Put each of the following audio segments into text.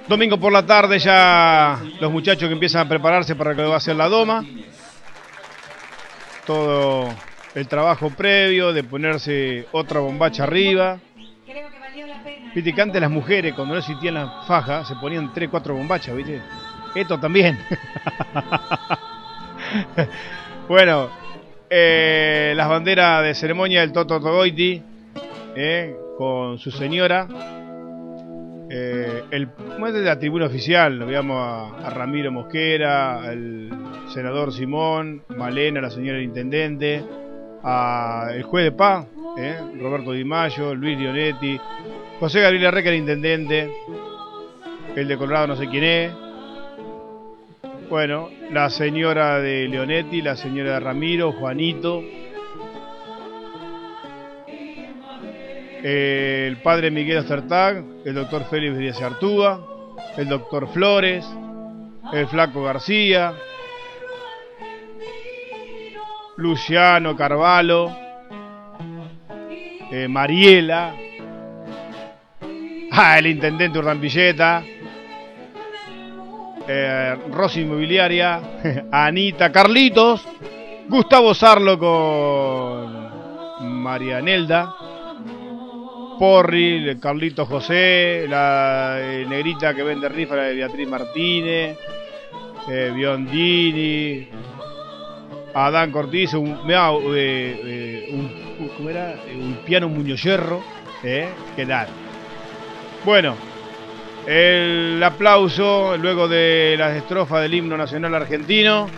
Domingo por la tarde ya los muchachos que empiezan a prepararse para lo que va a ser la doma. Todo el trabajo previo de ponerse otra bombacha arriba. Viste que antes las mujeres cuando no existían las fajas se ponían 3, 4 bombachas, ¿viste? Esto también. Bueno, las banderas de ceremonia del Toto Togoiti con su señora. El de la tribuna oficial, veamos a Ramiro Mosquera, al senador Simón, Malena, la señora intendente, el juez de paz, Roberto Di Mayo, Luis Leonetti, José Gabriel Arreca, el intendente, el de Colorado no sé quién es, bueno, la señora de Leonetti, la señora de Ramiro, Juanito, el padre Miguel Ostertag, el doctor Félix Díaz Artúa, el doctor Flores, el flaco García, Luciano Carvalho, Mariela, el intendente Urdampilleta, Rosy Inmobiliaria, Anita, Carlitos, Gustavo Sarlo con Marianelda, Porri, Carlito José, la negrita que vende rifa, la de Beatriz Martínez, Biondini, Adán Cortiz, ¿cómo era? Un piano Muñoz Hierro, ¿qué tal? Bueno, el aplauso luego de las estrofas del himno nacional argentino.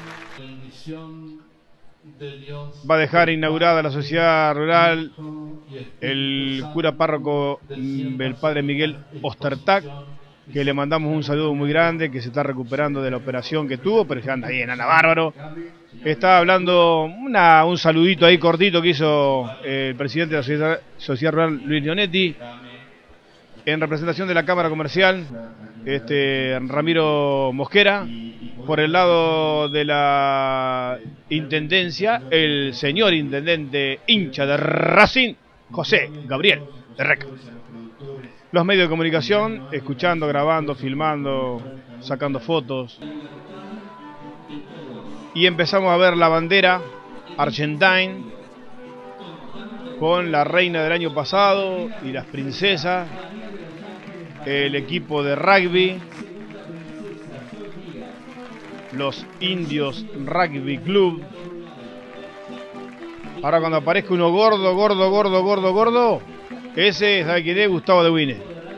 Va a dejar inaugurada la sociedad rural el cura párroco, el padre Miguel Ostertag, que le mandamos un saludo muy grande, que se está recuperando de la operación que tuvo, pero ya anda bien, anda bárbaro. Está hablando un saludito ahí cortito que hizo el presidente de la sociedad rural, Luis Leonetti, en representación de la Cámara Comercial, Ramiro Mosquera. Por el lado de la intendencia, el señor intendente hincha de Racing, José Gabriel Arreca. Los medios de comunicación, escuchando, grabando, filmando, sacando fotos. Y empezamos a ver la bandera Argentine con la reina del año pasado y las princesas, el equipo de rugby, los Indios Rugby Club. Ahora cuando aparezca uno gordo, ese, ¿sabe quién es? Gustavo de Wine.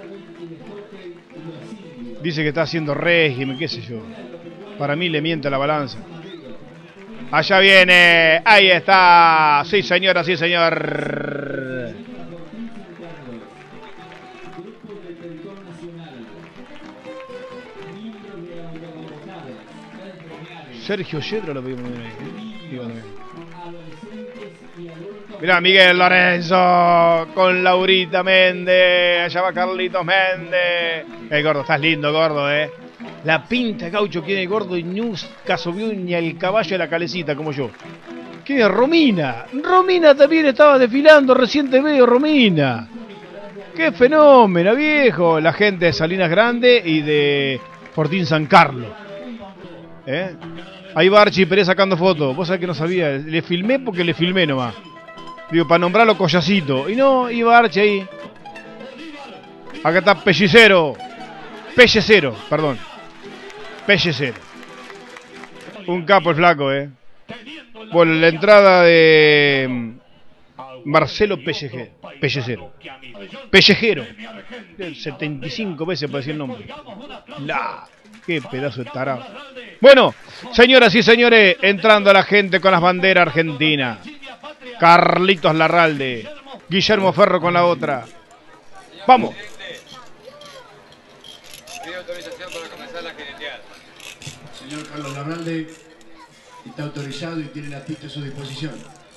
Dice que está haciendo régimen, qué sé yo. Para mí le miente la balanza. Allá viene, ahí está. Sí señora, sí señor. Sergio Yedro lo vimos bien ahí. Mirá, Miguel Lorenzo con Laurita Méndez. Allá va Carlitos Méndez. Gordo, estás lindo, gordo, La pinta de gaucho que tiene gordo y nunca subió ni al caballo de la calecita como yo. ¿Qué es Romina? Romina también estaba desfilando, recién te veo, Romina. Qué fenómeno, viejo. La gente de Salinas Grande y de Fortín San Carlos. Ahí va Archie Pérez sacando fotos. Vos sabés que no sabía. Le filmé porque le filmé nomás. Digo, para nombrarlo Collacito. Y no, iba Archie ahí. Acá está Pellicero. Pellecero, perdón. Pellecero. Un capo el flaco, Bueno, la entrada de Marcelo Pellecero. Pellejero. 75 veces para decir el nombre. Qué pedazo de tarado. Bueno, señoras y señores, entrando a la gente con las banderas argentinas. Carlitos Larralde, Guillermo Ferro con la otra. Vamos. Pido autorización para comenzar la jineteada. Señor Carlos Larralde está autorizado y tiene la pista a su disposición.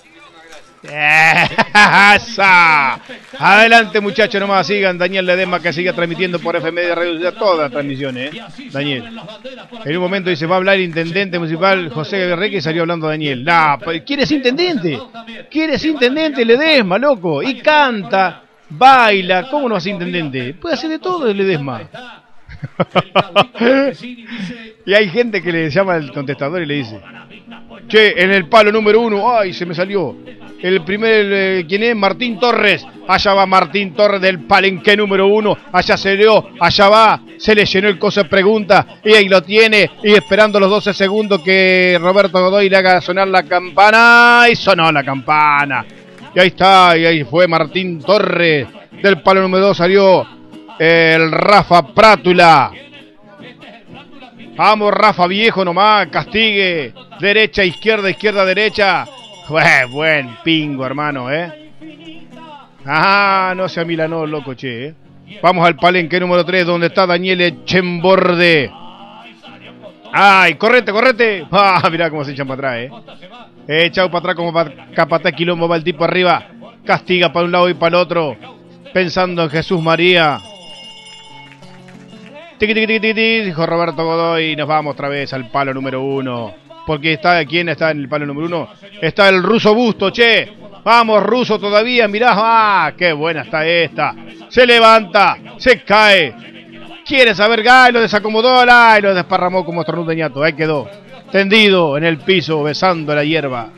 Adelante muchachos, nomás sigan. Daniel Ledesma que sigue transmitiendo por FM de Radio todas las transmisiones, Daniel. En un momento dice, va a hablar el intendente municipal José Guerreque y salió hablando Daniel. ¿Quieres intendente? ¿Quieres intendente Ledesma, loco? Y canta, baila, ¿cómo no hace intendente? Puede hacer de todo el Ledesma. Y hay gente que le llama al contestador y le dice: che, en el palo número 1, ay, se me salió. El primer, ¿quién es? Martín Torres. Allá va Martín Torres del palenque número 1. Allá se dio, allá va. Se le llenó el coso de preguntas. Y ahí lo tiene. Y esperando los 12 segundos que Roberto Godoy le haga sonar la campana. Y sonó la campana. Y ahí está, y ahí fue Martín Torres. Del palo número 2 salió el Rafa Prátula. Vamos, Rafa viejo nomás, castigue. Derecha, izquierda, izquierda, derecha. Buen pingo, hermano, Ah, no se amilanó, loco, che, Vamos al palenque número 3, donde está Daniel Echemborde. Ay, correte, correte. Ah, mirá cómo se echan para atrás, Chau para atrás como para capataz quilombo, va el tipo arriba. Castiga para un lado y para el otro. Pensando en Jesús María. Tiqui, tiqui, tiqui, tiqui, dijo Roberto Godoy. Nos vamos otra vez al palo número 1. Porque está, ¿quién está en el palo número 1? Está el Ruso Busto, che. Vamos, Ruso todavía, mirá. Ah, qué buena está esta. Se levanta, se cae. Quiere saber, y lo desacomodó, y lo desparramó como estornudo de ñato. Ahí quedó, tendido en el piso, besando la hierba.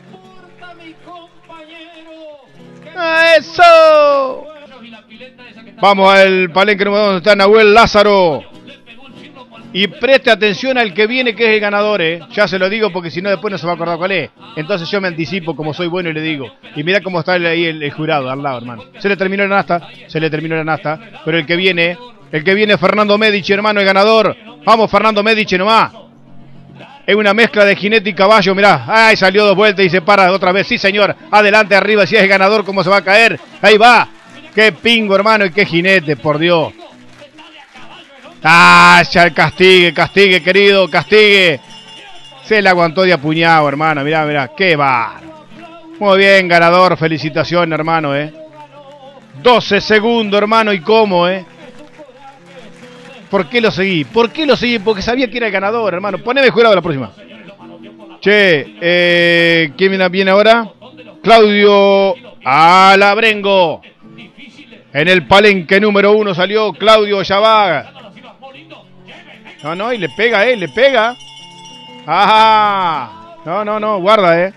¡Eso! Vamos al palenque número 2, donde está Nahuel Lázaro. Y preste atención al que viene, que es el ganador, Ya se lo digo porque si no después no se va a acordar cuál es. Entonces yo me anticipo como soy bueno y le digo. Y mira cómo está ahí el jurado al lado, hermano. Se le terminó la nasta, pero el que viene es Fernando Medici, hermano, el ganador. Vamos, Fernando Medici nomás. Es una mezcla de jinete y caballo, mirá. Ay, salió 2 vueltas y se para otra vez. Sí, señor. Adelante, arriba, si es el ganador, cómo se va a caer. Ahí va. Qué pingo, hermano, y qué jinete, por Dios. Ah, ya el castigue, querido, castigue. Se le aguantó de apuñado, hermano. Mirá, mirá, qué va. Muy bien, ganador, felicitaciones, hermano, 12 segundos, hermano, y cómo, ¿Por qué lo seguí? Porque sabía que era el ganador, hermano. Poneme jurado la próxima. Che, ¿quién viene ahora? Claudio Alabrengo. En el palenque número 1 salió Claudio Yavaga. No, y le pega, le pega. Ajá. No, guarda,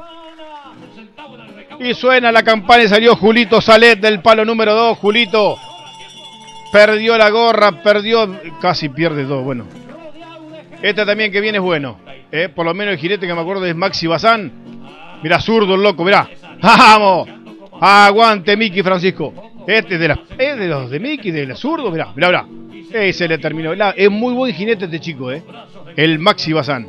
Y suena la campana y salió Julito Salet del palo número 2. Julito perdió la gorra, casi pierde todo, bueno. Este también que viene es bueno, por lo menos el jinete que me acuerdo es Maxi Bazán. Mirá, zurdo el loco, mirá. ¡Vamos! Aguante, Miki Francisco. Este es de los de Miki, del zurdo, mirá. Se le terminó. Es muy buen jinete este chico, el Maxi Bazán.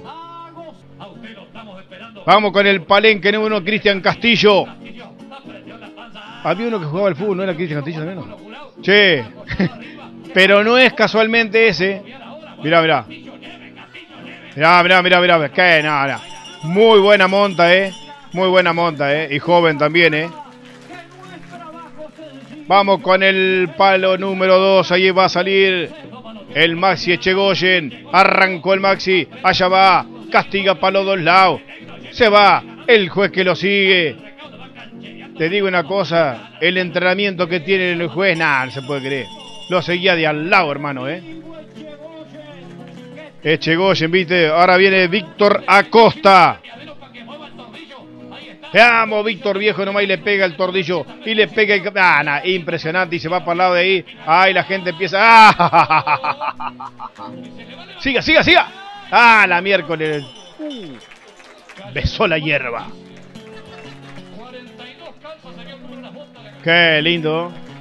Vamos con el palenque número 1, Cristian Castillo. Había uno que jugaba al fútbol, ¿no era Cristian Castillo también? No. Che, pero no es casualmente ese. Mirá. Que nada. Muy buena monta, Muy buena monta, y joven también, Vamos con el palo número 2. Ahí va a salir el Maxi Echegoyen. Arrancó el Maxi. Allá va. Castiga para los dos lados. Se va. El juez que lo sigue. Te digo una cosa. El entrenamiento que tiene el juez, nada, no se puede creer. Lo seguía de al lado, hermano, Echegoyen, viste. Ahora viene Víctor Acosta. Vamos, Víctor viejo nomás y le pega el tordillo. Y le pega el... impresionante. Y se va para el lado de ahí. Ay, la gente empieza... Siga. La miércoles. Besó la hierba. Qué lindo.